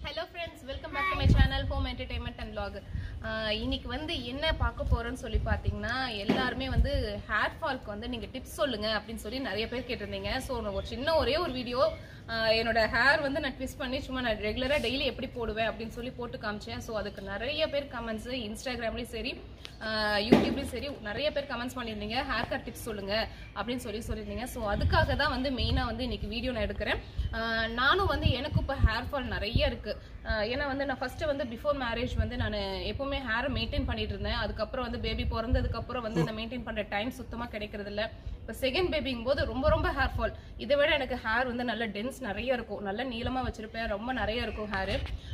Hello friends, welcome back to my channel Home Entertainment and Vlog. இன்னைக்கு வந்து என்ன பார்க்க போறோம்னு சொல்லி பாத்தீங்கன்னா எல்லாரும் வந்து ஹேர் ஃபால்க்கு வந்து நீங்க டிப்ஸ் சொல்லுங்க அப்படினு சொல்லி நிறைய பேர் கேட்டிருந்தீங்க. சோ ஒரு சின்ன ஒரே ஒரு வீடியோ என்னோட ஹேர் வந்து நான் ட்விஸ்ட் பண்ணி சும்மா நான் ரெகுலரா டெய்லி எப்படி போடுவேன் அப்படினு சொல்லி போட்டு காமிச்சேன். சோ அதுக்கு நிறைய பேர் கமெண்ட்ஸ் இன்ஸ்டாகிராம்லயும் சரி யூடியூப்லயும் சரி நிறைய பேர் கமெண்ட்ஸ் பண்ணிருந்தீங்க ஹேர் கட் டிப்ஸ் சொல்லுங்க அப்படின்னு சொல்லிருந்தீங்க. சோ அதுக்காக தான் வந்து மெயினா வந்து இன்னைக்கு வீடியோ நான் எடுக்கிறேன். நானும் வந்து எனக்கு இப்போ ஹேர் ஃபால் நிறைய இருக்கு. ஏன்னா வந்து நான் ஃபர்ஸ்ட் வந்து பிஃபோர் மேரேஜ் வந்து நான் எப்பவுமே ஹேரை மெயின்டைன் பண்ணிட்டு இருந்தேன். அதுக்கப்புறம் வந்து பேபி பிறந்ததுக்கு அப்புறம் வந்து நான் மெயின்டைன் பண்ற டைம் சுத்தமா கிடைக்கிறது இல்ல. இப்போ செகண்ட் பேபிங்கும் போது ரொம்ப ஹேர் ஃபால். இதை விட எனக்கு ஹேர் வந்து நல்ல டென்ஸ் நிறைய இருக்கும், நல்ல நீளமா வச்சிருப்பேன், ரொம்ப நிறைய இருக்கும் ஹேரு.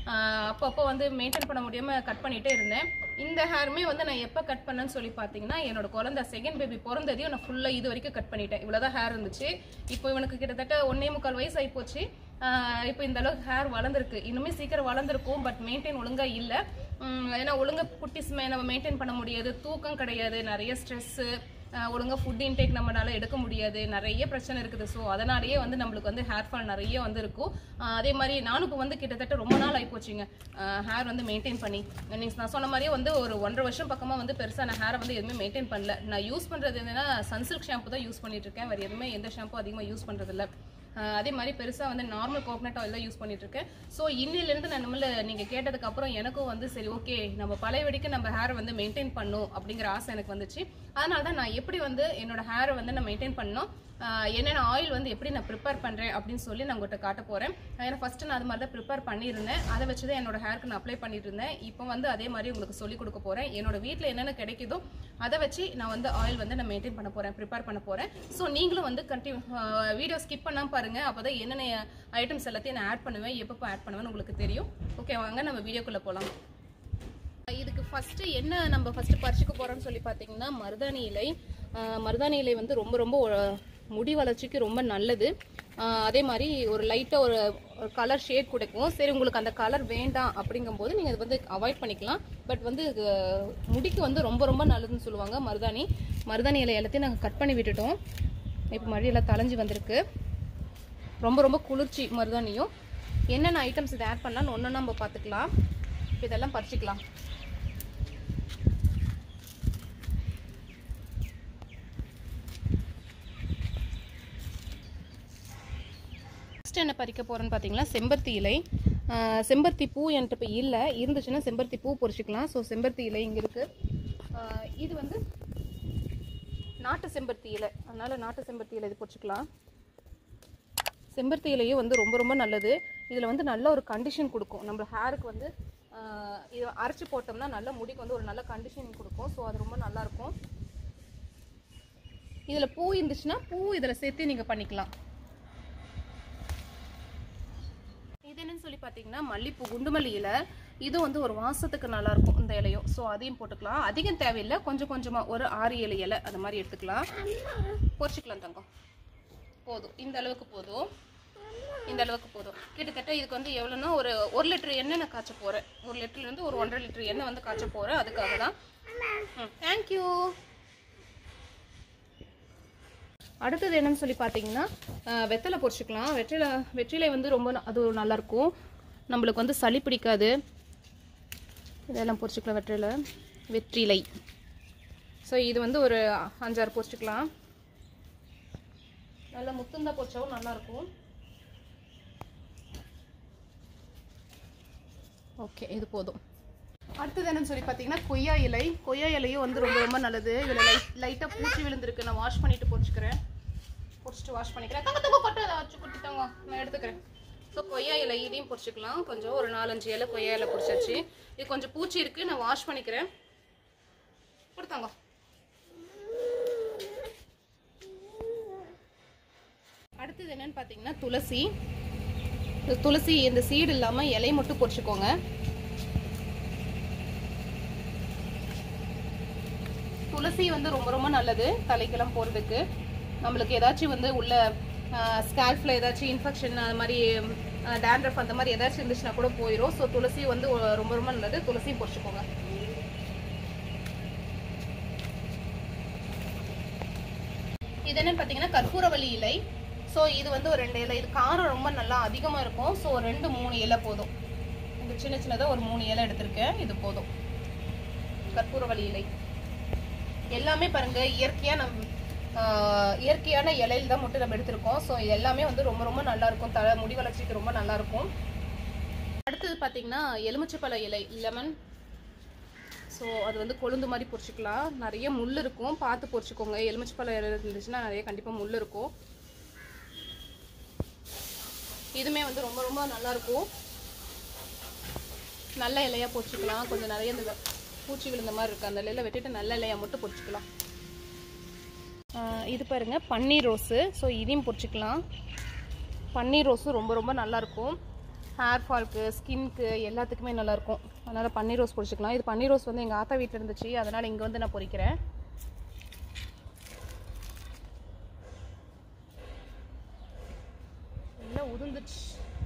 அப்போ வந்து மெயின்டைன் பண்ண முடியாம கட் பண்ணிட்டே இருந்தேன். இந்த ஹேருமே வந்து நான் எப்போ கட் பண்ணேன்னு சொல்லி பார்த்தீங்கன்னா என்னோட குழந்தை செகண்ட் பேபி பிறந்ததையும் நான் ஃபுல்லா இது வரைக்கும் கட் பண்ணிட்டேன். இவ்வளவுதான் ஹேர் இருந்துச்சு. இப்போ இவனுக்கு கிட்டத்தட்ட 1.25 வயசு ஆகி போச்சு. இப்போ இந்த அளவுக்கு ஹேர் வளர்ந்துருக்கு. இன்னுமே சீக்கிரம் வளர்ந்துருக்கும், பட் மெயின்டைன் ஒழுங்கா இல்லை. ஏன்னா ஒழுங்கா குட்டிஸ்மே நம்ம மெயின்டைன் பண்ண முடியாது, தூக்கம் கிடையாது, நிறைய ஸ்ட்ரெஸ்ஸு, ஒழுங்கா ஃபுட் இன்டேக் நம்மளால எடுக்க முடியாது, நிறைய பிரச்சனை இருக்குது. ஸோ அதனாலேயே வந்து நம்மளுக்கு வந்து ஹேர் ஃபால் நிறைய வந்து இருக்கும். அதே மாதிரி நானும் இப்போ வந்து கிட்டத்தட்ட ரொம்ப நாள் ஆகி போச்சுங்க ஹேர் வந்து மெயின்டைன் பண்ணி. நான் சொன்ன மாதிரியே வந்து ஒரு 1.5 வருஷம் பக்கமாக வந்து பெருசாக நான் ஹேரை வந்து எதுவுமே மெயின்டைன் பண்ணல. நான் யூஸ் பண்ணுறது என்னன்னா சன்சில்க் ஷாம்பு தான் யூஸ் பண்ணிட்டு இருக்கேன். வேறு எதுவுமே எந்த ஷாம்பு அதிகமாக யூஸ் பண்ணுறது இல்லை. அதே மாதிரி பெருசாக வந்து நார்மல் கோகனட் ஆயில் தான் யூஸ் பண்ணிட்டு இருக்கேன். ஸோ இன்னிலேருந்து நான் நம்மள நீங்கள் கேட்டதுக்கு அப்புறம் எனக்கும் வந்து சரி ஓகே நம்ம பழைய வரைக்கும் நம்ம ஹேரை வந்து மெயின்டைன் பண்ணும் அப்படிங்கிற ஆசை எனக்கு வந்துச்சு. அதனால தான் நான் எப்படி வந்து என்னோட ஹேரை வந்து நான் மெயின்டைன் பண்ணணும், என்னென்ன ஆயில் வந்து எப்படி நான் ப்ரிப்பேர் பண்ணுறேன் அப்படின்னு சொல்லி நான் உங்கள்கிட்ட காட்ட போகிறேன். ஏன்னா ஃபஸ்ட்டு நான் அது மாதிரி தான் ப்ரிப்பேர் பண்ணியிருந்தேன். அதை வச்சு தான் என்னோட ஹேருக்கு நான் அப்ளை பண்ணிட்டு இருந்தேன். இப்போ வந்து அதே மாதிரி உங்களுக்கு சொல்லிக் கொடுக்க போகிறேன். என்னோட வீட்டில் என்னென்ன கிடைக்குதோ அதை வச்சு நான் வந்து ஆயில் வந்து நான் மெயின்டைன் பண்ண போகிறேன், ப்ரிப்பேர் பண்ண போகிறேன். ஸோ நீங்களும் வந்து வீடியோ ஸ்கிப் பண்ணாமல் பாருங்கள். அப்போ தான் என்னென்ன ஐட்டம்ஸ் எல்லாத்தையும் நான் ஆட் பண்ணுவேன், எப்பப்போ ஆட் பண்ணுவேன்னு உங்களுக்கு தெரியும். ஓகே வாங்க நம்ம வீடியோக்குள்ளே போகலாம். இதுக்கு ஃபஸ்ட்டு என்ன நம்ம ஃபஸ்ட்டு பறிச்சுக்க போகிறோம்னு சொல்லி பார்த்தீங்கன்னா மருதாணி இலை. மருதாணி இலை வந்து ரொம்ப முடி வளர்ச்சிக்கு ரொம்ப நல்லது. அதே மாதிரி ஒரு லைட்டாக ஒரு கலர் ஷேட் கொடுக்கும். சரி உங்களுக்கு அந்த கலர் வேண்டாம் அப்படிங்கும்போது நீங்கள் இது வந்து அவாய்ட் பண்ணிக்கலாம். பட் வந்து முடிக்கு வந்து ரொம்ப நல்லதுன்னு சொல்லுவாங்க மருதாணி இலை எல்லாத்தையும் நாங்கள் கட் பண்ணி விட்டுட்டோம். இப்போ மறுபடியும் எல்லாம் தளைஞ்சி வந்திருக்கு. ரொம்ப குளிர்ச்சி மருதாணியும். என்னென்ன ஐட்டம்ஸ் இதை ஆட் பண்ணலான்னு ஒன்று நம்ம பார்த்துக்கலாம். இப்போ இதெல்லாம் பறிச்சுக்கலாம். என்ன பறிக்க போறேன்னு பார்த்தீங்கன்னா செம்பருத்தி இலை. செம்பருத்தி பூ என்கிட்ட இப்போ இல்லை, இருந்துச்சுன்னா செம்பருத்தி பூ பொறிச்சிக்கலாம். ஸோ செம்பருத்தி இலை இங்கே இருக்கு. இது வந்து நாட்டு செம்பருத்தி இலை, அதனால நாட்டு செம்பருத்தி இலை இது பொறிச்சிக்கலாம். செம்பருத்தி இலையும் வந்து ரொம்ப நல்லது. இதில் வந்து நல்ல ஒரு கண்டிஷன் கொடுக்கும் நம்ம ஹேருக்கு. வந்து இதை அரைச்சி போட்டோம்னா நல்ல முடிக்கு வந்து ஒரு நல்ல கண்டிஷன் கொடுக்கும். ஸோ அது ரொம்ப நல்லா இருக்கும். இதில் பூ இருந்துச்சுன்னா பூ இதில் சேர்த்து நீங்கள் பண்ணிக்கலாம். இது என்னன்னு சொல்லி பார்த்தீங்கன்னா மல்லிப்பூ, குண்டுமல்லி இலை. இது வந்து ஒரு வாசத்துக்கு நல்லா இருக்கும் இந்த இலையும். ஸோ அதையும் போட்டுக்கலாம். அதிகம் தேவையில்லை, கொஞ்சமாக ஒரு 6-7 இலை அது மாதிரி எடுத்துக்கலாம். பொரிச்சிக்கலாம் தங்கம். போதும், இந்த அளவுக்கு போதும். கிட்டத்தட்ட இதுக்கு வந்து எவ்வளோன்னா ஒரு 1 லிட்டர் எண்ணெய் நான் காய்ச்ச போகிறேன். 1 லிட்டர்லேருந்து ஒரு 1.5 லிட்டர் எண்ணெய் வந்து காய்ச்ச போகிறேன். அதுக்காக தான். தேங்க்யூ. அடுத்தது என்னன்னு சொல்லி பார்த்தீங்கன்னா வெத்தலை பொரிச்சிக்கலாம். வெற்றிலை வந்து ரொம்ப அது நல்லாயிருக்கும், நம்மளுக்கு வந்து சளி பிடிக்காது. இதெல்லாம் பொரிச்சிக்கலாம். வெற்றிலை. ஸோ இது வந்து ஒரு 5-6 பொரிச்சிக்கலாம். நல்லா முத்துந்தா பொரிச்சாவும் நல்லாயிருக்கும். ஓகே இது போதும். அடுத்தது என்னன்னு சொல்லி பார்த்தீங்கன்னா கொய்யா இலையும் வந்து ரொம்ப நல்லது. இதில் லைட்டாக பூச்சி விழுந்திருக்கு. நான் வாஷ் பண்ணிட்டு பொரிச்சுக்கிறேன். வாஷ் பண்ணிக்கிறேன். தங்க கொட்டை வச்சு கொடுத்துட்டாங்க, நான் எடுத்துக்கிறேன். ஸோ கொய்யா இலை இதையும் பொரிச்சுக்கலாம். கொஞ்சம் ஒரு 4-5 இலை கொய்யா இலை பொரிச்சாச்சு. இது கொஞ்சம் பூச்சி இருக்குது, நான் வாஷ் பண்ணிக்கிறேன். கொடுத்தாங்க. அடுத்தது என்னன்னு பார்த்தீங்கன்னா துளசி இந்த சீடு இல்லாமல் இலை மட்டும் பொரிச்சுக்கோங்க. துளசி வந்து ரொம்ப நல்லது தலைக்கெல்லாம் போகிறதுக்கு. நம்மளுக்கு ஏதாச்சும் வந்து உள்ள ஸ்கேல்ஃபில் ஏதாச்சும் இன்ஃபெக்ஷன் அது மாதிரி டேண்ட்ரஃப் அந்த மாதிரி ஏதாச்சும் இருந்துச்சுன்னா கூட போயிடும். ஸோ துளசி வந்து ரொம்ப நல்லது. துளசியும் பொரிச்சுக்கோங்க. இது என்னன்னு பார்த்தீங்கன்னா கற்பூரவள்ளி இலை. ஸோ இது வந்து ஒரு 2 இலை. இது காரம் ரொம்ப நல்லா அதிகமாக இருக்கும். ஸோ 2-3 இலை போதும். இந்த சின்ன சின்னதாக ஒரு 3 இலை எடுத்திருக்கேன், இது போதும். கற்பூரவள்ளி இலை எல்லாமே பாருங்க இயற்கையான இலையில தான் மட்டும் நம்ம எடுத்திருக்கோம். ஸோ இது எல்லாமே வந்து ரொம்ப ரொம்ப நல்லா இருக்கும், தலை முடி வளர்ச்சிக்கு ரொம்ப நல்லா இருக்கும். அடுத்தது பார்த்தீங்கன்னா எலுமிச்சைப்பழ இலை, லெமன். ஸோ அது வந்து கொழுந்து மாதிரி பொரிச்சிக்கலாம். நிறைய முள் இருக்கும், பார்த்து பொரிச்சுக்கோங்க. எலுமிச்சைப்பழ இலை இருந்துச்சுன்னா நிறைய கண்டிப்பாக முள் இருக்கும். இதுவுமே வந்து ரொம்ப ரொம்ப நல்லா இருக்கும். நல்ல இலையாக பொரிச்சிக்கலாம். கொஞ்சம் நிறைய இந்த பூச்சி விழுந்த மாதிரி இருக்குது, அந்த இலையில வெட்டிட்டு நல்ல இலையாக மட்டும் பொரிச்சிக்கலாம். இது பாருங்க பன்னீர் ரோஸு. ஸோ இதையும் பொரிச்சிக்கலாம். பன்னீர் ரோஸும் ரொம்ப ரொம்ப நல்லாயிருக்கும். ஹேர் ஃபால்க்கு, ஸ்கின்க்கு எல்லாத்துக்குமே நல்லாயிருக்கும். அதனால் பன்னீர் ரோஸ் பொரிச்சிக்கலாம். இது பன்னீர் ரோஸ் வந்து எங்கள் ஆத்தா வீட்டில் இருந்துச்சு, அதனால் இங்கே வந்து நான் பொரிக்கிறேன். எல்லாம் உதிர்ந்துச்சு.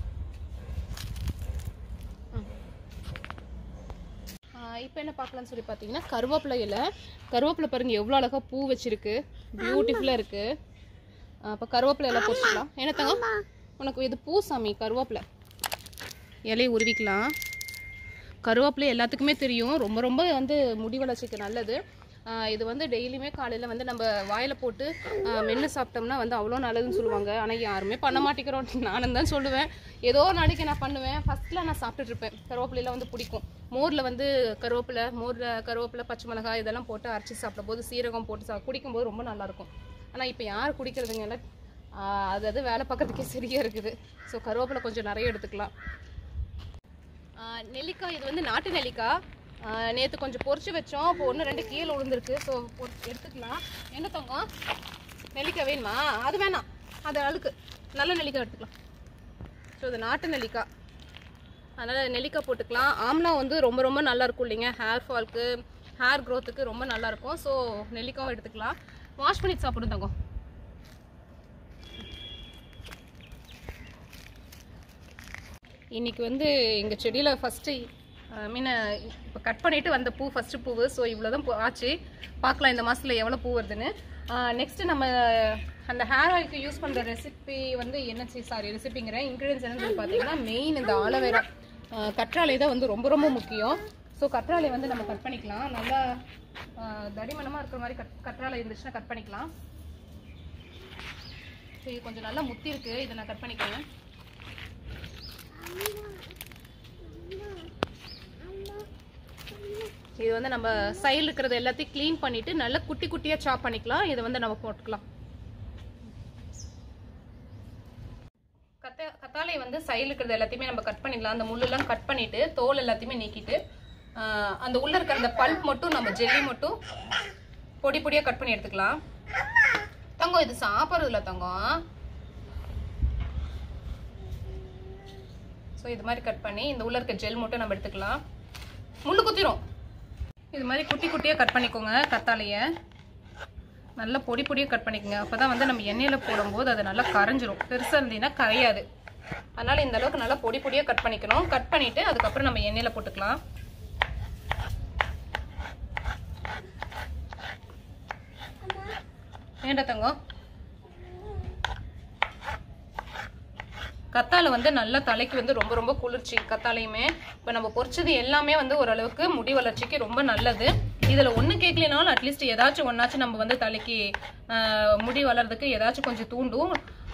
இப்போ என்ன பார்க்கலான்னு சொல்லி பார்த்தீங்கன்னா கருவேப்பிலை இலை. கருவேப்பிலை பாருங்கள் எவ்வளோ அழகாக பூ வச்சிருக்கு, பியூட்டிஃபுல்லாக இருக்குது. அப்போ கருவேப்பிலை எல்லாம் பொரிச்சிக்கலாம். என்ன தங்க உனக்கு இது பூ சாமி, கருவேப்பிலை இலையை உருவிக்கலாம். கருவேப்பிலை எல்லாத்துக்குமே தெரியும், ரொம்ப ரொம்ப வந்து முடி வளர்ச்சிக்கு நல்லது. இது வந்து டெய்லியுமே காலையில் வந்து நம்ம வாயில் போட்டு மென்று சாப்பிட்டோம்னா வந்து அவ்வளோ நல்லதுன்னு சொல்லுவாங்க. ஆனால் யாருமே பண்ண மாட்டேங்கிறோம், நானும் தான் சொல்லுவேன். ஏதோ நாளைக்கு நான் பண்ணுவேன். ஃபஸ்ட்டில் நான் சாப்பிட்டுட்ருப்பேன். கருவேப்பிலையில் வந்து பிடிக்கும். மோரில் வந்து கருவேப்பிலை பச்சை மிளகாய் இதெல்லாம் போட்டு அரைச்சி சாப்பிடும்போது சீரகம் போட்டு குடிக்கும்போது ரொம்ப நல்லாயிருக்கும். ஆனால் இப்போ யார் குடிக்கிறதுங்க எல்லாம் அது வேலை பார்க்கறதுக்கே சரியாக இருக்குது. ஸோ கருவேப்பிலை கொஞ்சம் நிறைய எடுத்துக்கலாம். நெல்லிக்காய், இது வந்து நாட்டு நெல்லிக்காய். நேற்று கொஞ்சம் பொரிச்சு வச்சோம், இப்போ 1-2 கீழே விழுந்துருக்கு. ஸோ எடுத்துக்கலாம். என்ன தங்கம் நெல்லிக்காய் வேணுமா? அது வேணாம், அது அழுக்கு. நல்ல நெல்லிக்காய் எடுத்துக்கலாம். ஸோ இது நாட்டு நெல்லிக்காய், அதனால் நெல்லிக்காய் போட்டுக்கலாம். ஆம்லா வந்து ரொம்ப ரொம்ப நல்லாயிருக்கும் இல்லைங்க, ஹேர் ஃபால்க்கு, ஹேர் க்ரோத்துக்கு ரொம்ப நல்லாயிருக்கும். ஸோ நெல்லிக்காவும் எடுத்துக்கலாம். வாஷ் பண்ணிட்டு சாப்பிடும் தங்கம். இன்றைக்கி வந்து எங்கள் செடியில் ஃபஸ்ட்டு இப்போ கட் பண்ணிவிட்டு வந்த பூ, ஃபஸ்ட்டு பூவு. ஸோ இவ்வளோ தான் ஆச்சு. பார்க்கலாம் இந்த மாதத்தில் எவ்வளோ பூ வருதுன்னு. நெக்ஸ்ட்டு நம்ம அந்த ஹேர் ஆயிலுக்கு யூஸ் பண்ணுற ரெசிபி வந்து ரெசிபிங்கிற இன்க்ரீடியன்ஸ் என்னன்னு சொல்லி பார்த்தீங்கன்னா மெயின் இந்த ஆலோவேரா, கற்றாழை தான் வந்து ரொம்ப ரொம்ப முக்கியம். ஸோ கற்றாழை வந்து நம்ம கட் பண்ணிக்கலாம். நல்லா தடிமனமாக இருக்கிற மாதிரி கற்றாழை இருந்துச்சுன்னா கட் பண்ணிக்கலாம். ஸோ இது கொஞ்சம் நல்லா முத்தி இருக்குது, இதை நான் கட் பண்ணிக்கிறேன். இது வந்து நம்ம சைடில் இருக்கிறது எல்லாத்தையும் க்ளீன் பண்ணிட்டு நல்லா குட்டி குட்டியாக சாப் பண்ணிக்கலாம். இதை வந்து நம்ம போட்டுக்கலாம். கத்தாழை வந்து சைடில் இருக்கிறது எல்லாத்தையுமே நம்ம கட் பண்ணிடலாம். அந்த முள்ளெல்லாம் கட் பண்ணிட்டு தோல் எல்லாத்தையுமே நீக்கிட்டு அந்த உள்ள இருக்கிற அந்த பல்ப் மட்டும், நம்ம ஜெல்லி மட்டும் பொடி பொடியாக கட் பண்ணி எடுத்துக்கலாம். தங்கம் இது சாப்பிட்றது இல்லை தங்கம். ஸோ இது மாதிரி கட் பண்ணி இந்த உள்ள இருக்க ஜெல் மட்டும் நம்ம எடுத்துக்கலாம். முள்ளு குத்திரும். இது மாதிரி குட்டி குட்டியாக கட் பண்ணிக்கோங்க. கத்தாழையை நல்லா பொடி பொடியாக கட் பண்ணிக்கோங்க. அப்போ தான் வந்து நம்ம எண்ணெயில் போடும்போது அது நல்லா கரைஞ்சிரும். பெருசாக இருந்தீங்கன்னா கரையாது. அதனால் இந்த அளவுக்கு நல்லா பொடி பொடியாக கட் பண்ணிக்கணும். கட் பண்ணிவிட்டு அதுக்கப்புறம் நம்ம எண்ணெயில் போட்டுக்கலாம். ஏண்டா தங்கம், கத்தாழை வந்து நல்லா தலைக்கு வந்து ரொம்ப ரொம்ப குளிர்ச்சி. கத்தாழையுமே இப்போ நம்ம பொரிச்சது எல்லாமே வந்து ஓரளவுக்கு முடி வளர்ச்சிக்கு ரொம்ப நல்லது. இதில் ஒன்று கேட்கலனாலும் அட்லீஸ்ட் ஏதாச்சும் ஒன்றாச்சும் நம்ம வந்து தலைக்கு முடி வளர்றதுக்கு ஏதாச்சும் கொஞ்சம் தூண்டும்.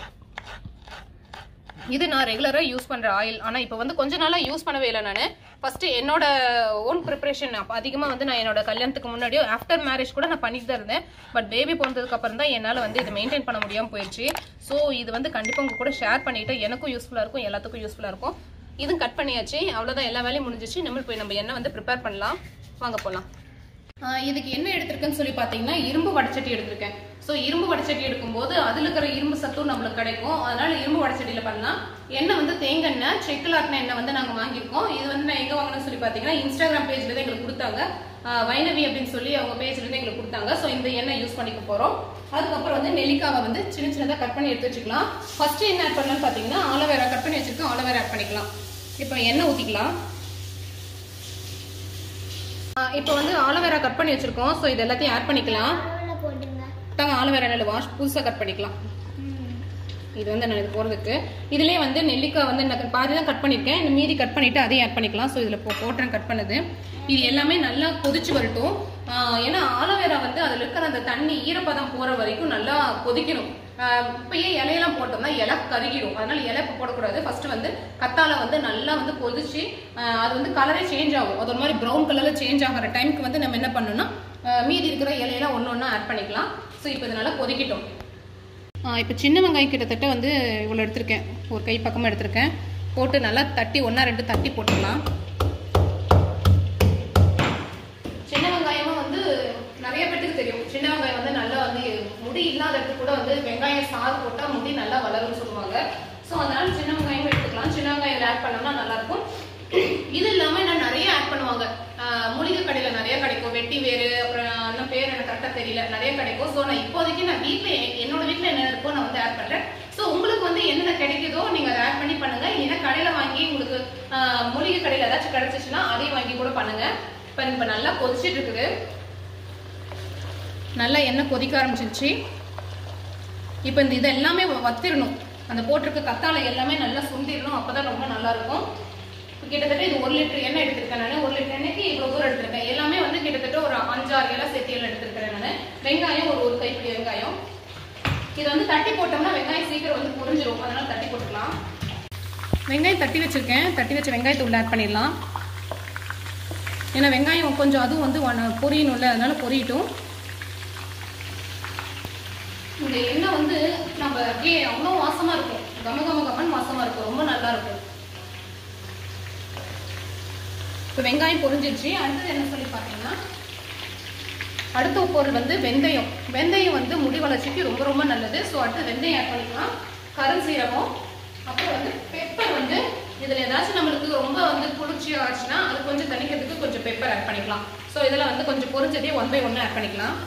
இது நான் ரெகுலராக யூஸ் பண்ணுற ஆயில். ஆனால் இப்போ வந்து கொஞ்ச நாளாக யூஸ் பண்ணவே இல்லை. நான் ஃபஸ்ட்டு என்னோட ஓன் ப்ரிப்ரேஷன் அப்போ அதிகமாக வந்து நான் என்னோட கல்யாணத்துக்கு முன்னாடியோ ஆஃப்டர் மேரேஜ் கூட நான் பண்ணிட்டு தான் இருந்தேன். பட் பேபி பிறந்ததுக்கு அப்புறம் தான் என்னால் வந்து இதை மெயின்டைன் பண்ண முடியாமல் போயிடுச்சு. ஸோ இது வந்து கண்டிப்பாக உங்கள் கூட ஷேர் பண்ணிவிட்டு எனக்கும் யூஸ்ஃபுல்லாக இருக்கும், எல்லாத்துக்கும் யூஸ்ஃபுல்லாக இருக்கும். இதுவும் கட் பண்ணியாச்சு, அவ்வளோதான், எல்லா வேலையும் முடிஞ்சிச்சு. நம்ம எண்ணெய் வந்து ப்ரிப்பேர் பண்ணலாம். வாங்க போகலாம். இதுக்கு என்ன எடுத்திருக்கேன்னு சொல்லி பார்த்தீங்கன்னா இரும்பு வடச்சட்டி எடுத்திருக்கேன். ஸோ இரும்பு வடச்சட்டி எடுக்கும்போது அதில் இருக்கிற இரும்பு சத்தும் நம்மளுக்கு கிடைக்கும். அதனால இரும்பு வடச்சட்டியில் பண்ணலாம். எண்ணெய் வந்து தேங்காய் எண்ணெய், செக்கிலாட்டின எண்ணெய் வந்து நாங்கள் வாங்கியிருக்கோம். இது வந்து நான் எங்கே வாங்கினேன்னு சொல்லி பார்த்தீங்கன்னா இன்ஸ்டாகிராம் பேஜில் தான் எங்களுக்கு கொடுத்தாங்க. வைணவி அப்படின்னு சொல்லி அவங்க பேஜ்லேருந்து எங்களுக்கு கொடுத்தாங்க. ஸோ இந்த எண்ணெய் யூஸ் பண்ணிக்க போகிறோம். அதுக்கப்புறம் வந்து நெல்லிக்காவை வந்து சின்ன சின்னதாக கட் பண்ணி எடுத்து வச்சுக்கலாம். ஃபர்ஸ்ட் என்ன ஆட் பண்ணலாம்னு பார்த்தீங்கன்னா ஆலோவேரா கட் பண்ணி வச்சுருக்கோம். ஆலோவேரா ஆட் பண்ணிக்கலாம். இப்போ எண்ணெய் ஊற்றிக்கலாம். இப்போ வந்து ஆலோவேரா கட் பண்ணி வச்சிருக்கோம். ஸோ இது எல்லாத்தையும் ஆட் பண்ணிக்கலாம். தாங்க ஆலோவேரா நல்ல வாஷ் புதுசாக கட் பண்ணிக்கலாம். இது வந்து நான் இது போகிறதுக்கு. இதுலேயே வந்து நெல்லிக்காய் வந்து நான் பாதி தான் கட் பண்ணியிருக்கேன், இந்த மீதி கட் பண்ணிவிட்டு அதையும் ஆட் பண்ணிக்கலாம். ஸோ இதில் போட்டுறேன் கட் பண்ணது. இது எல்லாமே நல்லா கொதிச்சு வரட்டும். ஏன்னா ஆலோவேரா வந்து அதில் இருக்கிற அந்த தண்ணி ஈரப்பதம் போகிற வரைக்கும் நல்லா கொதிக்கணும். இப்பயே இலையெல்லாம் போட்டோம்னா இலை கருகிடும், அதனால இலை இப்போ போடக்கூடாது. ஃபர்ஸ்ட் வந்து கத்தால வந்து நல்லா வந்து கொதிச்சு அது வந்து கலரே சேஞ்ச் ஆகும். அது ஒரு மாதிரி ப்ரௌன் கலரில் சேஞ்ச் ஆகிற டைமுக்கு வந்து நம்ம என்ன பண்ணணும்னா மீதி இருக்கிற இலையெல்லாம் ஒன்று ஒன்றா ஆட் பண்ணிக்கலாம். ஸோ இப்போ இது நல்லா கொதிக்கட்டும். இப்போ சின்ன வெங்காயம் கிட்டத்தட்ட வந்து இவ்வளோ எடுத்திருக்கேன், ஒரு கை பக்கமாக எடுத்திருக்கேன். போட்டு நல்லா தட்டி 1-2 தட்டி போட்டுக்கலாம். சின்ன வெங்காயமும் வந்து நிறைய பேருக்கு தெரியும், சின்ன வெங்காயம் வந்து நல்லா வந்து முடி இல்லாததுக்கு கூட வந்து வெங்காயம் சாறு போட்டால் முடி நல்லா வளரும்னு சொல்லுவாங்க. ஸோ அதனால சின்ன வெங்காயமும் எடுத்துக்கலாம். சின்ன வெங்காயம் ஆட் பண்ணோம்னா நல்லாயிருக்கும். இது இல்லாமல் என்ன நிறைய ஆட் பண்ணுவாங்க, மூலிகை கடையில் நிறைய கிடைக்கும், வெட்டி வேறு, அப்புறம் இன்னும் பேர் எனக்கு கரெக்டாக தெரியல, நிறைய கிடைக்கும். ஸோ நான் இப்போதைக்கு நான் என்னோட வீட்டில் என்ன இருக்கோ நான் வந்து ஆட் பண்ணுறேன். ஸோ உங்களுக்கு வந்து என்னென்ன கிடைக்குதோ நீங்கள் அதை ஆட் பண்ணி பண்ணுங்க. ஏன்னா கடையில் வாங்கி உங்களுக்கு மூலிகை கடையில் ஏதாச்சும் கிடைச்சிச்சுன்னா அதையும் வாங்கி கூட பண்ணுங்க. இப்போ நல்லா கொதிச்சுட்டு இருக்குது, நல்லா எண்ணெய் கொதிக்க ஆரம்பிச்சிருச்சு. இப்போ இந்த இது எல்லாமே வத்திரணும், அந்த போட்டிருக்க கத்தாழை எல்லாமே நல்லா சுண்டிடணும், அப்போதான் ரொம்ப நல்லா இருக்கும். கிட்டத்தட்ட இது 1 லிட்டர் எண்ணெய் எடுத்திருக்கேன் நான். 1 லிட்டர் எண்ணெய்க்கு இவ்வளோ தூரம் எடுத்திருக்கேன். எல்லாமே வந்து கிட்டத்தட்ட ஒரு 5-6 இலை சேர்த்து எல்லாம் எடுத்திருக்கிறேன் நான். வெங்காயம் ஒரு கைப்பிடி வெங்காயம். இது வந்து தட்டி போட்டோம்னா வெங்காயம் சீக்கிரம் வந்து புரிஞ்சிடும், அதனால தட்டி போட்டுக்கலாம். வெங்காயம் தட்டி வச்சிருக்கேன், தட்டி வச்ச வெங்காயத்தை உள்ள ஆட் பண்ணிடலாம். ஏன்னா வெங்காயம் கொஞ்சம் அதுவும் வந்து பொரியணும்ல, அதனால பொரியட்டும். இந்த எண்ணெய் வந்து நம்ம அப்படியே அவ்வளோ வாசமா இருக்கும், கமகமன்னு வாசமா இருக்கும், ரொம்ப நல்லா இருக்கும். இப்போ வெங்காயம் பொரிஞ்சிருச்சு. அடுத்தது என்ன சொல்லி பார்த்தீங்கன்னா, அடுத்த பொருள் வந்து வெந்தயம். வெந்தயம் வந்து முடி வளர்ச்சிக்கு ரொம்ப ரொம்ப நல்லது. ஸோ அடுத்து வெந்தயம் ஆட் பண்ணிக்கலாம். கருஞ்சீரகம், அப்புறம் வந்து பெப்பர். வந்து இதில் ஏதாச்சும் நம்மளுக்கு ரொம்ப வந்து குளிர்ச்சியாக ஆச்சுன்னா அது கொஞ்சம் தணிக்கிறதுக்கு கொஞ்சம் பெப்பர் ஆட் பண்ணிக்கலாம். ஸோ இதில் வந்து கொஞ்சம் பொரிஞ்சதே 1 by 1 ஆட் பண்ணிக்கலாம்.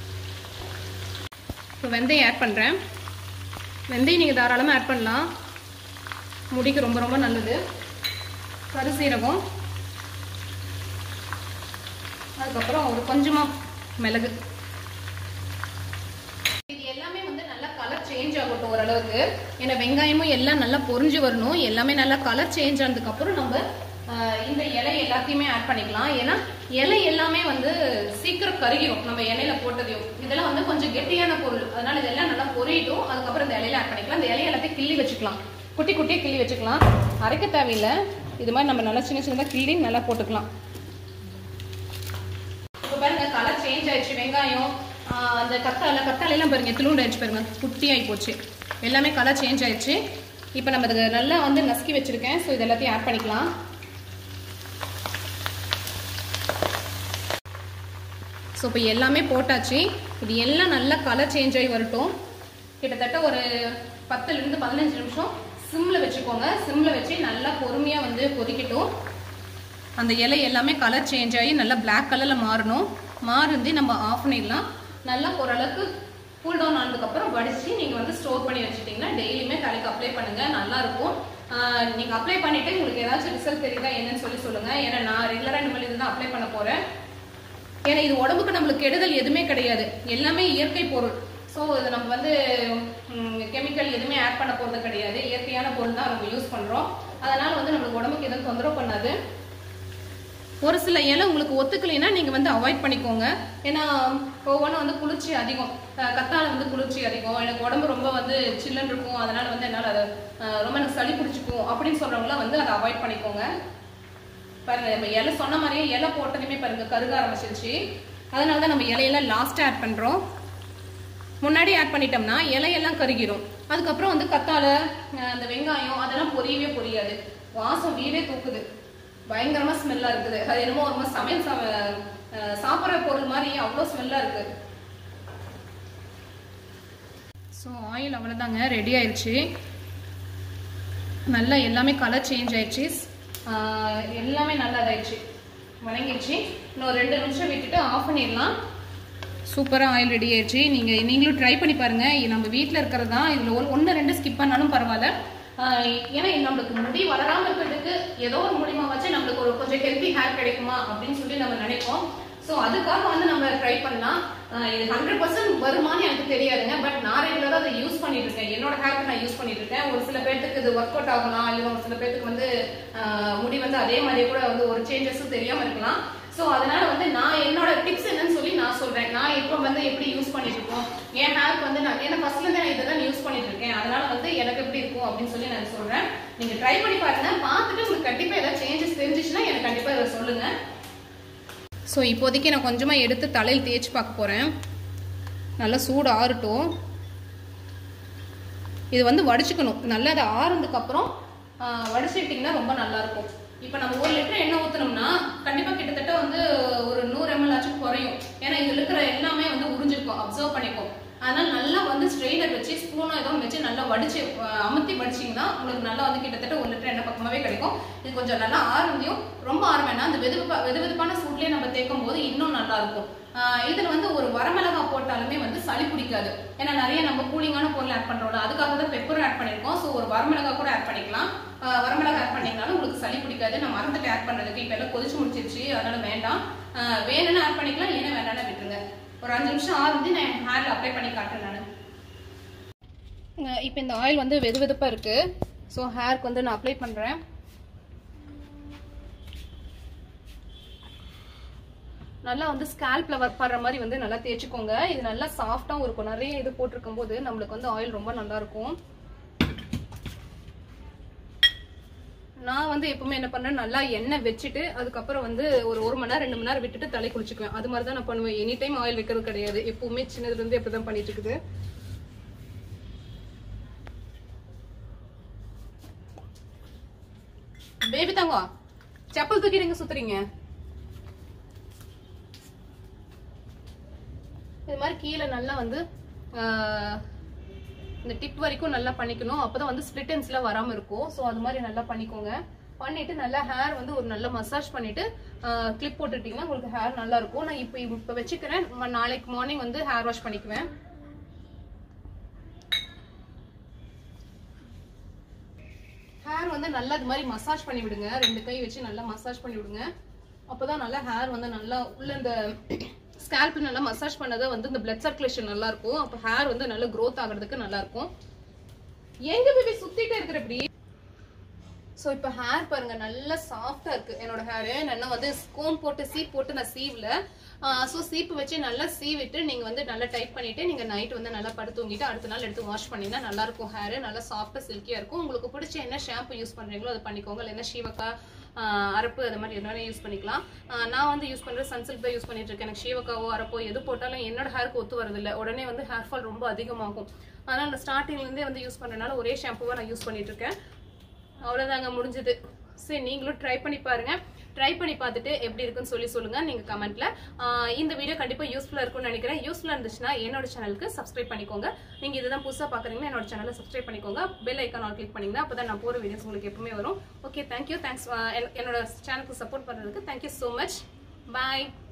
இப்போ வெந்தயம் ஆட் பண்ணுறேன். வெந்தயம் நீங்கள் தாராளமாக ஆட் பண்ணலாம், முடிக்கு ரொம்ப ரொம்ப நல்லது. கருசீரகம், அதுக்கப்புறம் ஒரு கொஞ்சமாக மிளகு. இது எல்லாமே வந்து நல்லா கலர் சேஞ்ச் ஆகட்டும் ஓரளவுக்கு. ஏன்னா வெங்காயமும் எல்லாம் நல்லா பொரிஞ்சு வரணும். எல்லாமே நல்லா கலர் சேஞ்ச் ஆனதுக்கப்புறம் நம்ம இந்த இலை எல்லாத்தையுமே ஆட் பண்ணிக்கலாம். ஏன்னா இலை எல்லாமே வந்து சீக்கிரம் கருகிடும் நம்ம இலையில போட்டதையும். இதெல்லாம் வந்து கொஞ்சம் கெட்டியான பொருள், அதனால இதெல்லாம் நல்லா பொரியட்டும். அதுக்கப்புறம் இந்த இலையில ஆட் பண்ணிக்கலாம். இந்த இலையை எல்லாத்தையும் கிள்ளி வச்சுக்கலாம், குட்டி குட்டியாக கிள்ளி வச்சுக்கலாம். அரைக்க தேவையில்லை, இது மாதிரி நம்ம நல்லா சின்ன சின்னதாக கிள்ளி நல்லா போட்டுக்கலாம். பாருங்க கலர் சேஞ்ச் ஆயிடுச்சு. வெங்காயம் அந்த கத்தாழையெல்லாம் பாருங்க துளுண்டு ஆயிடுச்சு, பாருங்க குட்டி ஆகி போச்சு. எல்லாமே கலர் சேஞ்ச் ஆயிடுச்சு. இப்போ நம்ம இதுக்கு நல்லா வந்து நசுக்கி வச்சிருக்கேன். ஸோ இது எல்லாத்தையும் ஆட் பண்ணிக்கலாம். ஸோ இப்போ எல்லாமே போட்டாச்சு. இது எல்லாம் நல்லா கலர் சேஞ்ச் ஆகி வரட்டும். கிட்டத்தட்ட ஒரு 10 to 15 நிமிஷம் சிம்மில் வச்சுக்கோங்க. சிம்மில் வச்சு நல்லா பொறுமையாக வந்து கொதிக்கட்டும். அந்த இலை எல்லாமே கலர் சேஞ்ச் ஆகி நல்லா பிளாக் கலரில் மாறணும். மாறுந்து நம்ம ஆஃப் பண்ணிடலாம். நல்லா ஓரளவுக்கு கூல் டவுன் ஆனதுக்கப்புறம் வடித்து நீங்கள் வந்து ஸ்டோர் பண்ணி வச்சுட்டிங்கன்னா டெய்லியுமே தலைக்கு அப்ளை பண்ணுங்கள், நல்லாயிருக்கும். நீங்கள் அப்ளை பண்ணிவிட்டு உங்களுக்கு ஏதாச்சும் ரிசல்ட் தெரியுதா என்னன்னு சொல்லுங்கள். ஏன்னா நான் ரெகுலராக இந்த மாதிரி இதுதான் அப்ளை பண்ண போகிறேன். ஏன்னா இது உடம்புக்கு நம்மளுக்கு கெடுதல் எதுவுமே கிடையாது, எல்லாமே இயற்கை பொருள். ஸோ இது நம்ம வந்து கெமிக்கல் எதுவுமே ஆட் பண்ண போகிறது கிடையாது, இயற்கையான பொருள் தான் நம்ம யூஸ் பண்ணுறோம். அதனால் வந்து நம்மளுக்கு உடம்புக்கு எதுவும் தொந்தரவு பண்ணாது. ஒரு சில இலை உங்களுக்கு ஒத்துக்கலைன்னா நீங்கள் வந்து அவாய்ட் பண்ணிக்கோங்க. ஏன்னா ஒவ்வொன்றும் வந்து குளிர்ச்சி அதிகம், கத்தாழை வந்து குளிர்ச்சி அதிகம், எனக்கு உடம்பு ரொம்ப வந்து சில்லுன்னு இருக்கும், அதனால் வந்து என்னால் அதை ரொம்ப எனக்கு சளி பிடிச்சிக்கும் அப்படின்னு சொல்கிறவங்களாம் வந்து அதை அவாய்ட் பண்ணிக்கோங்க. பாருங்க நம்ம இலை சொன்ன மாதிரியே இலை போட்டதுமே பாருங்க கருக ஆரம்பிச்சிருச்சு. அதனால தான் நம்ம இலையெல்லாம் லாஸ்ட்டாக ஆட் பண்ணுறோம். முன்னாடி ஆட் பண்ணிட்டோம்னா இலையெல்லாம் கருகிடும். அதுக்கப்புறம் வந்து கத்தாழை அந்த வெங்காயம் அதெல்லாம் பொரியவே பொரியாது, வாசம் வீடே தூக்குது, பயங்கரமாக ஸ்மெல்லாக இருக்குது. அது என்னமோ ஒரு சமையல் சாப்பிட்ற பொருள் மாதிரி அவ்வளோ ஸ்மெல்லாக இருக்குது. ஸோ ஆயில் அவ்வளோதாங்க, ரெடி ஆயிடுச்சு. நல்லா எல்லாமே கலர் சேஞ்ச் ஆயிடுச்சு, எல்லாமே நல்லா இதாயிடுச்சு, வணங்கிடுச்சு. இன்னும் 2 நிமிஷம் விட்டுட்டு ஆஃப் பண்ணிடலாம். சூப்பராக ஆயில் ரெடி ஆயிடுச்சு. நீங்களும் ட்ரை பண்ணி பாருங்கள். நம்ம வீட்டில் இருக்கிறது தான், இதில் 1-2 ஸ்கிப் பண்ணாலும் பரவாயில்ல. ஏன்னா நம்மளுக்கு முடி வளராமல் இருக்கிறதுக்கு ஏதோ ஒரு மூலியமாக வச்சு நம்மளுக்கு ஒரு கொஞ்சம் ஹெல்த்தி ஹேர் கிடைக்குமா அப்படின்னு சொல்லி நம்ம நினைப்போம். ஸோ அதுக்காக வந்து நம்ம ட்ரை பண்ணலாம். இது 100% வருமானு எனக்கு தெரியாதுங்க. பட் நான் ரெகுலராக அதை யூஸ் பண்ணிட்டு இருக்கேன். என்னோட ஹேருக்கு நான் யூஸ் பண்ணிட்டு இருக்கேன். ஒரு சில பேருக்கு இது ஒர்க் அவுட் ஆகலாம், இல்லை ஒரு சில பேருக்கு வந்து முடி வந்து அதே மாதிரியே கூட வந்து ஒரு சேஞ்சஸும் தெரியாம இருக்கலாம். ஸோ அதனால வந்து நான் என்னோட டிப்ஸ் என்னன்னு சொல்லி நான் சொல்றேன். நான் இப்போ வந்து எப்படி யூஸ் பண்ணிட்டு இருக்கோம், என் ஹேருக்கு வந்து நான் ஏன்னா ஃபர்ஸ்ட்ல இருந்து நான் இதை தான் யூஸ் பண்ணிட்டு இருக்கேன். அதனால வந்து எனக்கு எப்படி இருக்கும் அப்படின்னு சொல்லி நான் சொல்றேன். நீங்க ட்ரை பண்ணி பாருங்க. பார்த்துட்டு உங்களுக்கு கண்டிப்பா ஏதாவது சேஞ்சஸ் தெரிஞ்சிச்சுன்னா எனக்கு கண்டிப்பா இதை சொல்லுங்க. ஸோ இப்போதைக்கு நான் கொஞ்சமாக எடுத்து தலையில் தேய்ச்சி பார்க்க போகிறேன். நல்லா சூடு ஆறட்டும். இது வந்து வடிச்சுக்கணும். நல்லா அதை ஆறுனதுக்கப்புறம் வடிச்சுக்கிட்டிங்கன்னா ரொம்ப நல்லாயிருக்கும். இப்போ நம்ம 1 லிட்டர் எண்ணெய் ஊற்றணும்னா கண்டிப்பாக கிட்டத்தட்ட வந்து ஒரு 100 ml ஆச்சும் குறையும். ஏன்னா இதில் இருக்கிற எல்லாமே வந்து உறிஞ்சிருக்கும், அப்சர்வ் பண்ணிக்கும். அதனால நல்லா வந்து ஸ்ட்ரெயினர் வச்சு ஸ்பூனோ ஏதோ வச்சு நல்லா வடிச்சு அமுத்தி வடிச்சிங்கன்னா உங்களுக்கு நல்லா வந்து கிட்டத்தட்ட 1 லிட்டர் எண்ணெய் பக்கமாகவே கிடைக்கும். இது கொஞ்சம் நல்லா ஆரம்பியும் ரொம்ப ஆரம்பினா அந்த வெதுவெதுப்பான சூட்லேயே நம்ம தேய்க்கும் போது இன்னும் நல்லா இருக்கும். இதில் வந்து ஒரு வரமிளகாய் போட்டாலுமே வந்து சளி பிடிக்காது. ஏன்னா நிறைய நம்ம கூலிங்கான பொருள் ஆட் பண்ணுறோம்ல, அதுக்காக தான் பெப்பரும் ஆட் பண்ணியிருக்கோம். ஸோ ஒரு வரமிளகாய் கூட ஆட் பண்ணிக்கலாம். வரமிளகாய் ஆட் பண்ணிங்கனாலும் உங்களுக்கு சளி பிடிக்காது. நான் மறந்துட்டு ஆட் பண்ணுறதுக்கு இப்போ எல்லாம் கொதிச்சு முடிச்சிருச்சு, அதனால வேண்டாம். வேணும்னு ஆட் பண்ணிக்கலாம், இல்லைன்னா வேண்டாம்னா விட்டுருங்க. ஒரு 5 நிமிஷம் ஆறுந்து நான் என் ஹேரில் அப்ளை பண்ணி காட்டுறேன் நான். இப்போ இந்த ஆயில் வந்து வெதுவெதுப்பாக இருக்கு. ஸோ ஹேருக்கு வந்து நான் அப்ளை பண்ணுறேன். நல்லா வந்து ஸ்கேல்ப்ல ஒர்க் பண்ற மாதிரி வந்து நல்லா தேய்ச்சிக்கோங்க. இது நல்லா சாஃப்டாகவும் இருக்கும். நிறைய இது போட்டிருக்கும் போது நம்மளுக்கு வந்து ஆயில் ரொம்ப நல்லா இருக்கும். நான் வந்து எப்பவுமே என்ன பண்றேன், நல்லா எண்ணெய் வச்சுட்டு அதுக்கப்புறம் வந்து ஒரு 1 மணி நேரம் 2 மணி நேரம் விட்டுட்டு தலை குளிச்சுக்குவேன். அது மாதிரி தான் நான் பண்ணுவேன். எனி டைம் ஆயில் வைக்கிறது கிடையாது. எப்பவுமே சின்னதுல இருந்து எப்படிதான் பண்ணிட்டு இருக்குது. பேபி தாங்க செப்பல் தூக்கிடுங்க, சுத்துறீங்க. இது மாதிரி கீழே நல்லா வந்து இந்த டிப் வரைக்கும் நல்லா பண்ணிக்கணும். அப்பதான் வந்து ஸ்பிளிட் எண்ட்ஸ்ல வராம இருக்கும். ஸோ அது மாதிரி நல்லா பண்ணிக்கோங்க. பண்ணிட்டு நல்லா ஹேர் வந்து ஒரு நல்ல மசாஜ் பண்ணிட்டு கிளிப் போட்டுட்டீங்கன்னா உங்களுக்கு ஹேர் நல்லா இருக்கும். நான் இப்போ வச்சுக்கிறேன். நாளைக்கு மார்னிங் வந்து ஹேர் வாஷ் பண்ணிக்குவேன். ஹேர் வந்து நல்லா இது மாதிரி மசாஜ் பண்ணி விடுங்க. 2 கை வச்சு நல்லா மசாஜ் பண்ணி விடுங்க. அப்பதான் நல்லா ஹேர் வந்து நல்லா உள்ள இந்த ஸ்கேல்ப் நல்லா மசாஜ் பண்ணதை வந்து இந்த பிளட் சர்க்குலேஷன் நல்லா இருக்கும். அப்போ ஹேர் வந்து நல்லா க்ரோத் ஆகிறதுக்கு நல்லா இருக்கும். எங்க பேபி சுத்திட்டே இருக்கிற இப்படி. ஸோ இப்போ ஹேர் பாருங்க நல்லா சாஃப்டா இருக்கு. என்னோட ஹேரு நல்லா வந்து கோம் போட்டு சீப் போட்டு நான் சீவ்ல. ஸோ சீப்பு வச்சு நல்லா சீவிட்டு நீங்க வந்து நல்லா டைட் பண்ணிட்டு நீங்க நைட் வந்து நல்லா படுத்து தூங்கிட்டு அடுத்த நாள் எடுத்து வாஷ் பண்ணீங்கன்னா நல்லா இருக்கும். ஹேரு நல்லா சாஃப்டா சில்கியா இருக்கும். உங்களுக்கு பிடிச்ச என்ன ஷாம்பு யூஸ் பண்றீங்களோ அதை பண்ணிக்கோங்க. இல்லைன்னா ஷீவக்கா அரப்பு அது மாதிரி என்ன யூஸ் பண்ணிக்கலாம். நான் வந்து யூஸ் பண்ற சன்சில்க் தான் யூஸ் பண்ணிட்டு இருக்கேன். எனக்கு ஷீவக்காவோ அரப்போ எது போட்டாலும் என்னோட ஹேருக்கு ஒத்து வரதில்லை. உடனே வந்து ஹேர் ஃபால் ரொம்ப அதிகமாகும். அதனால நான் ஸ்டார்டிங்ல இருந்தே வந்து யூஸ் பண்றதுனால ஒரே ஷாம்புவா நான் யூஸ் பண்ணிட்டு இருக்கேன். அவ்வளவுதாங்க, முடிஞ்சது. சரி, நீங்களும் ட்ரை பண்ணி பாருங்க. ட்ரை பண்ணி பார்த்துட்டு எப்படி இருக்குன்னு சொல்லி சொல்லுங்க நீங்க கமெண்ட்ல. இந்த வீடியோ கண்டிப்பா யூஸ்ஃபுல்லா இருக்கும்னு நினைக்கிறேன். யூஸ்ஃபுல்லா இருந்துச்சுன்னா என்னோட சேனலுக்கு சப்ஸ்கிரைப் பண்ணிக்கோங்க. நீங்க இதுதான் புதுசா பாக்குறீங்கன்னா என்னோட சேனலை சப்ஸ்கிரைப் பண்ணிக்கோங்க. பெல் ஐக்கான் ஆல் கிளிக் பண்ணீங்கன்னா அப்பதான் நான் போற வீடியோஸ் உங்களுக்கு எப்பவுமே வரும். Okay, thank you. தேங்க்ஸ் என்னோட சேனலுக்கு சப்போர்ட் பண்றதுக்கு. Thank you so much. Bye.